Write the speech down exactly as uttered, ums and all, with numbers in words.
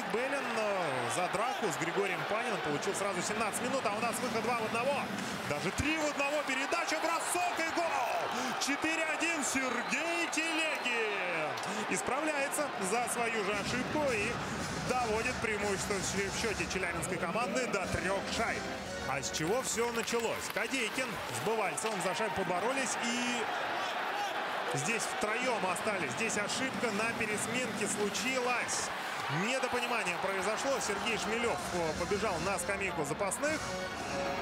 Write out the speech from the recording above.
Белен за драку с Григорием Паниным получил сразу семнадцать минут, а у нас выход два в одного. Даже три в одного. Передача, бросок и гол! четыре один. Сергей Телегин исправляется за свою же ошибку и доводит преимущество в счете челябинской команды до трех шайб. А с чего все началось? Кадейкин с Бывальцевым за шайбу поборолись и здесь втроем остались. Здесь ошибка на пересменке случилась. Недопонимание произошло. Сергей Шмелев побежал на скамейку запасных.